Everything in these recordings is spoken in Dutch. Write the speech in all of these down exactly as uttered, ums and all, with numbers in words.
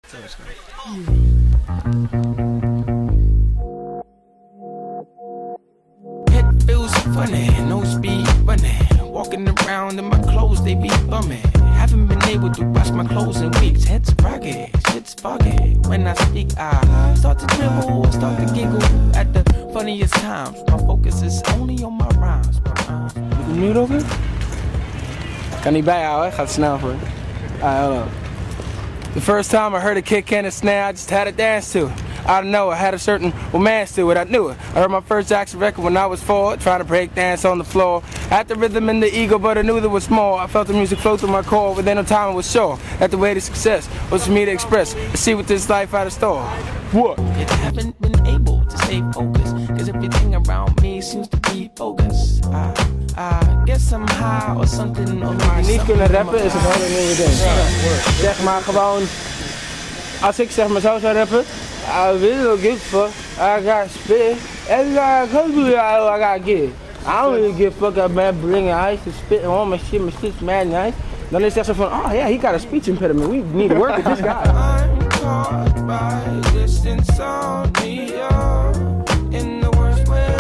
It feels funny, no speed running. Walking around in my clothes, they be bumming. Haven't been able to wash my clothes in weeks. Head's rocky, shit's foggy. When I speak, I start to dribble, start to giggle at the funniest times. My focus is only on my rhymes. Moet ik nu roken? Kan niet bijhouden, gaat snel voor. Alright, hold on. The first time I heard a kick and a snare, I just had to dance to it. I don't know, I had a certain romance to it, I knew it. I heard my first Jackson record when I was four, trying to break dance on the floor. I had the rhythm and the ego, but I knew there was more. I felt the music flow through my core, within no time I was sure that the way to success was for me to express and see what this life had in store. What? I haven't been able to stay focused, cause everything around me seems to be bogus. I, I guess I'm high or something. Or maar niet kunnen rappen is het hele nieuwe ding. Ja. Zeg maar gewoon, als ik zeg maar zo zou rappen, I really don't give a fuck, I got spit, every guy I come to, I gotta get. I don't really give a fuck about bringing ice and spitting on my shit, my shit's mad nice. Dan is het echt zo van, oh yeah, he got a speech impediment, we need to work with this guy. I'm caught by this insomnia in the worst way.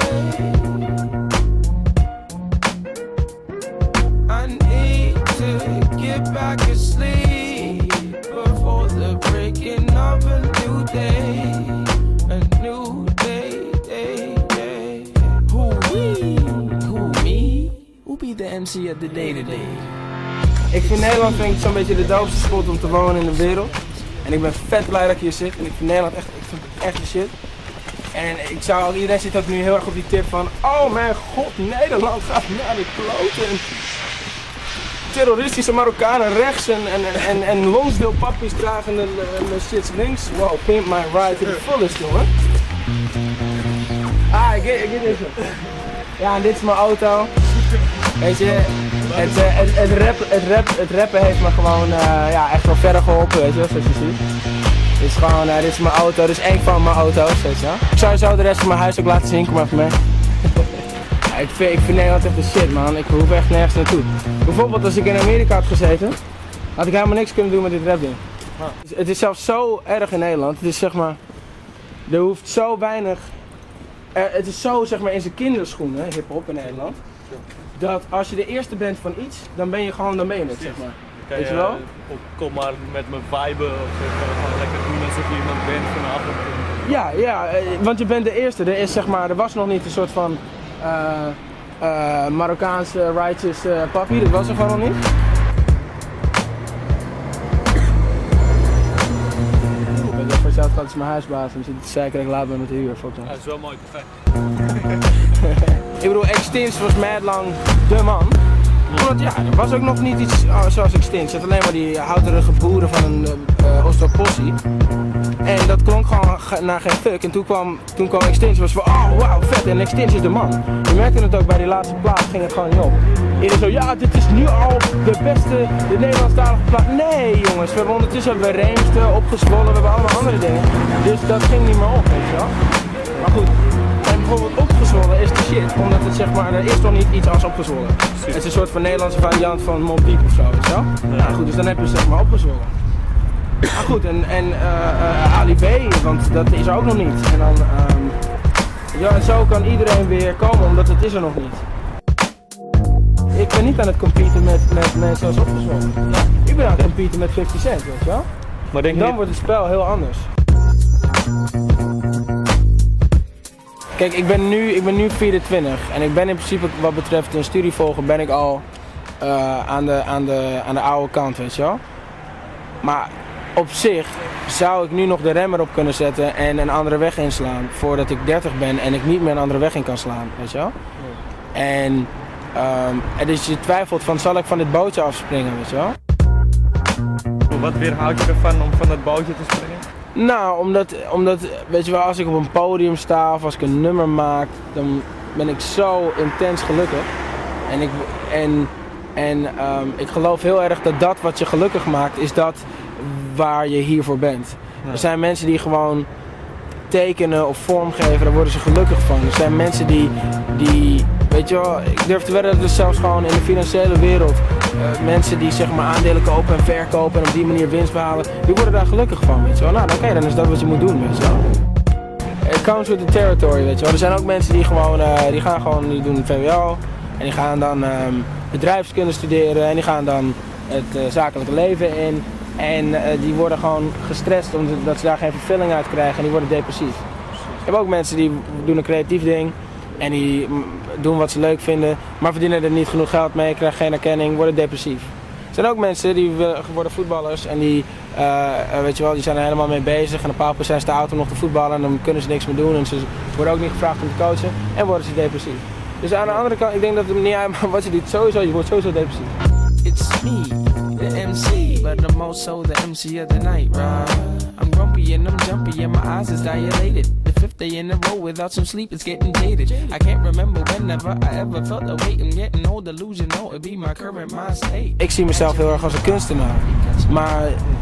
I need to get back to sleep before the breaking of a new day. A new day, day, day. Who we? Who me? Who be the M C of the day today? Ik vind Nederland vind ik zo'n beetje de doofste spot om te wonen in de wereld. En ik ben vet blij dat ik hier zit. En ik vind Nederland echt, ik vind het echt de shit. En ik zou, iedereen zit ook nu heel erg op die tip van, oh mijn god, Nederland gaat naar de kloten. Terroristische Marokkanen rechts en, en, en, en Lonsdale-pappies dragen de, de shits links. Wow, pimp my ride to the fullest, jongen. Ah, ik get, ik get deze. Ja, en dit is mijn auto. Weet je, het, het, het, rap, het, rap, het rappen heeft me gewoon uh, ja, echt wel verder geholpen, weet je, zoals je ziet. Dit is gewoon, uh, dit is mijn auto, dit is één van mijn auto's, weet je wel. Ik zou zo de rest van mijn huis ook laten zien, kom maar even mee. Ja, ik, vind, ik vind Nederland echt de shit, man. Ik hoef echt nergens naartoe. Bijvoorbeeld als ik in Amerika had gezeten, had ik helemaal niks kunnen doen met dit rapding. Ah. Het is zelfs zo erg in Nederland, het is zeg maar, er hoeft zo weinig, er, het is zo zeg maar in zijn kinderschoenen, hip-hop in Nederland. Dat als je de eerste bent van iets, dan ben je gewoon, dan ben je het, zeg maar. Kan weet je wel? Op, kom maar met mijn vibe of gewoon lekker doen alsof je iemand bent vanavond. Ja, ja, want je bent de eerste. Er is zeg maar, er was nog niet een soort van uh, uh, Marokkaanse righteous uh, papi, dat was er gewoon nog niet. Ik ben voor zelf dat is mijn huisbaas en zit te zeiken dat ik laat ben met de huur. Fuck dan. Ja, dat is wel mooi perfect. Ik bedoel, Extinct was mad lang de man. Omdat ja, er was ook nog niet iets oh, zoals Extinct. Je had alleen maar die houterige boeren van een uh, Oosterpossie. En dat klonk gewoon naar geen fuck. En toen kwam, toen kwam Extinct, was van oh wauw vet en Extinct is de man. Je merkte het ook bij die laatste plaat, ging het gewoon niet op. Iedereen zo, ja dit is nu al de beste, de Nederlandstalige plaat. Nee jongens, we hebben ondertussen hebben we Reemster, Opgezwollen, we hebben allemaal andere dingen. Dus dat ging niet meer op, weet je wel. Maar goed. En bijvoorbeeld Opgezwollen is de shit, omdat het zeg maar, er is nog niet iets als Opgezwollen. Het is een soort van Nederlandse variant van Mobb Deep of zo, weet je wel? Ja. Nou goed, dus dan heb je zeg maar Opgezwollen. Maar goed, en, en uh, uh, Ali B, want dat is er ook nog niet. En dan, um, ja, en zo kan iedereen weer komen, omdat het is er nog niet. Ik ben niet aan het competen met, met mensen als Opgezwollen. Ja. Ik ben aan het competen met fifty cent, weet je wel? Maar denk en dan niet... wordt het spel heel anders. Kijk, ik ben, nu, ik ben nu vierentwintig en ik ben in principe wat betreft een studievolger ben ik al uh, aan, de, aan, de, aan de oude kant, weet je wel. Maar op zich zou ik nu nog de remmer op kunnen zetten en een andere weg inslaan voordat ik dertig ben en ik niet meer een andere weg in kan slaan, weet je wel. Ja. En, um, en dus je twijfelt van zal ik van dit bootje afspringen, weet je wel. Wat weerhoudt je ervan om van dat bootje te springen? Nou, omdat, omdat, weet je wel, als ik op een podium sta of als ik een nummer maak, dan ben ik zo intens gelukkig. En ik, en, en um, ik geloof heel erg dat dat wat je gelukkig maakt, is dat waar je hiervoor bent. Ja. Er zijn mensen die gewoon tekenen of vormgeven, daar worden ze gelukkig van. Er zijn mensen die, die weet je wel, ik durf te wedden dat er zelfs gewoon in de financiële wereld uh, mensen die zeg maar aandelen kopen en verkopen en op die manier winst behalen, die worden daar gelukkig van, weet je wel. Nou, oké, okay, dan is dat wat je moet doen, weet je wel. It comes with the territory, weet je wel. Er zijn ook mensen die gewoon, uh, die gaan gewoon, die doen V W O en die gaan dan um, bedrijfskunde studeren en die gaan dan het uh, zakelijke leven in. En uh, die worden gewoon gestrest omdat ze daar geen vervulling uit krijgen en die worden depressief. Je hebt ook mensen die doen een creatief ding en die doen wat ze leuk vinden, maar verdienen er niet genoeg geld mee, krijgen geen erkenning, worden depressief. Er zijn ook mensen die worden voetballers en die, uh, weet je wel, die zijn er helemaal mee bezig en op een bepaald moment zijn ze te oud om nog te voetballen en dan kunnen ze niks meer doen en ze worden ook niet gevraagd om te coachen en worden ze depressief. Dus aan de andere kant, ik denk dat het niet uit wat je doet, sowieso, je wordt sowieso depressief. It's me, the M C, but I'm also the M C of the night, right? I'm grumpy and I'm jumpy and my eyes is dilated. The fifth day in a row without some sleep, it's getting jaded. I can't remember whenever I ever felt the weight. I'm getting old, delusional, it'd be my current mind state. Ik zie mezelf heel erg als een kunstenaar, maar,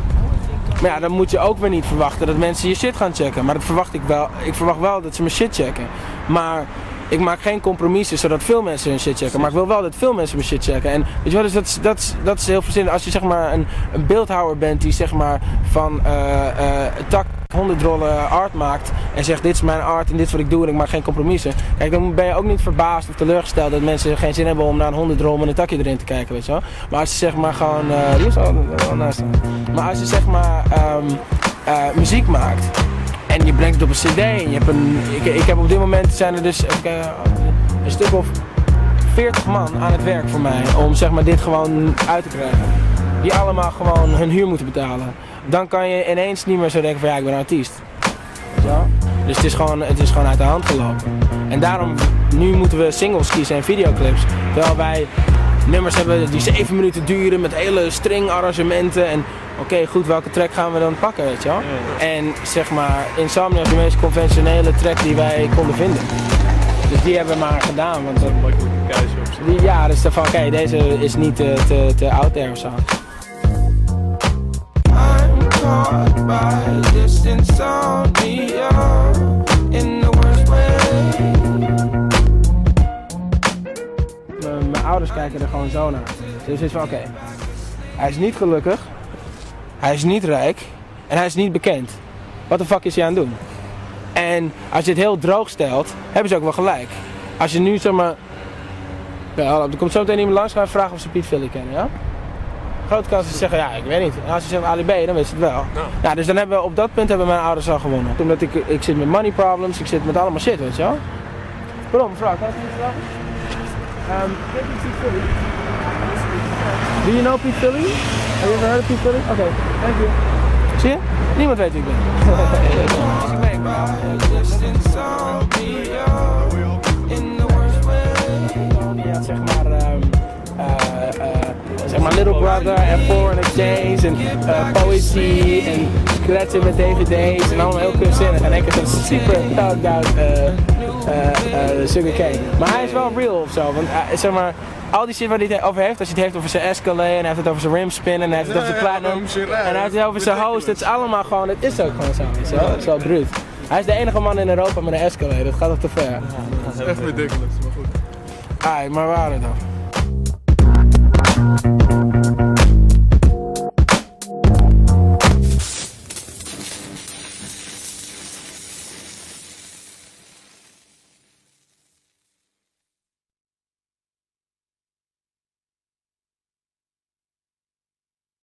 maar ja, dan moet je ook weer niet verwachten dat mensen je shit gaan checken. Maar dat verwacht ik wel, ik verwacht wel dat ze mijn shit checken. Maar ik maak geen compromissen zodat veel mensen hun shit checken, maar ik wil wel dat veel mensen mijn shit checken. En weet je wel, dus dat is, dat is, dat is heel verzinnend. Als je zeg maar een, een beeldhouwer bent die zeg maar van uh, uh, tak honderd rollen art maakt en zegt dit is mijn art en dit is wat ik doe en ik maak geen compromissen. Kijk, dan ben je ook niet verbaasd of teleurgesteld dat mensen geen zin hebben om naar een honderd rol met een takje erin te kijken, weet je wel. Maar als je zeg maar gewoon, uh, die is al, al naast staan. Maar als je zeg maar um, uh, muziek maakt en je brengt het op een cd en je hebt een, ik, ik heb op dit moment zijn er dus uh, een stuk of veertig man aan het werk voor mij om zeg maar dit gewoon uit te krijgen. Die allemaal gewoon hun huur moeten betalen. Dan kan je ineens niet meer zo denken van ja, ik ben een artiest. Ja? Dus het is, gewoon, het is gewoon uit de hand gelopen. En daarom, nu moeten we singles kiezen en videoclips. Terwijl wij nummers hebben die zeven minuten duren met hele string arrangementen. En oké, okay, goed, welke track gaan we dan pakken, weet je wel? En zeg maar, Insomnia is de meest conventionele track die wij konden vinden. Dus die hebben we maar gedaan. Want dat is een keuze op zich. Ja, dus van oké, okay, deze is niet te, te, te out there of zo. Caught by this insomnia in the worst way. Mijn ouders kijken er gewoon zo naar. Dus het is van oké, okay, hij is niet gelukkig, hij is niet rijk en hij is niet bekend. Wat de fuck is hij aan het doen? En als je het heel droog stelt, hebben ze ook wel gelijk. Als je nu zeg maar, ja, er komt zo meteen iemand langs gaan vragen of ze Piet Philly kennen, ja? Grote kans is te zeggen, ja, ik weet niet. En als je zegt Ali B, dan weet je het wel. No. Ja, dus dan hebben we op dat punt hebben mijn ouders al gewonnen. Omdat ik, ik zit met money problems, ik zit met allemaal shit, weet je wel. Waarom, mevrouw, kan ik niet vragen? Um, ken je Piet Philly? Do you know Piet Philly? Have you ever heard of Piet Philly? Oké, okay, thank you. Zie je? Niemand weet wie ik ben. Ja, zeg maar, um, uh, uh, zeg maar Little Brother en Foreign Exchange en uh, poëzie en kletsen met D V D's en allemaal heel kunstzinnig. En ik heb een super thugged out uh, uh, uh, Sugarcane. Maar hij is wel real of zo, want uh, zeg maar, al die shit waar hij het over heeft, als hij het heeft over zijn Escalade en hij heeft het over zijn rimspin en hij heeft het over zijn platinum en hij heeft het over zijn host, het is allemaal gewoon, het is ook gewoon zo, weet je wel, het is wel bruut. Hij is de enige man in Europa met een Escalade, dat gaat toch te ver. Ja, dat is echt ridiculous, maar goed. Ai, maar waar dan?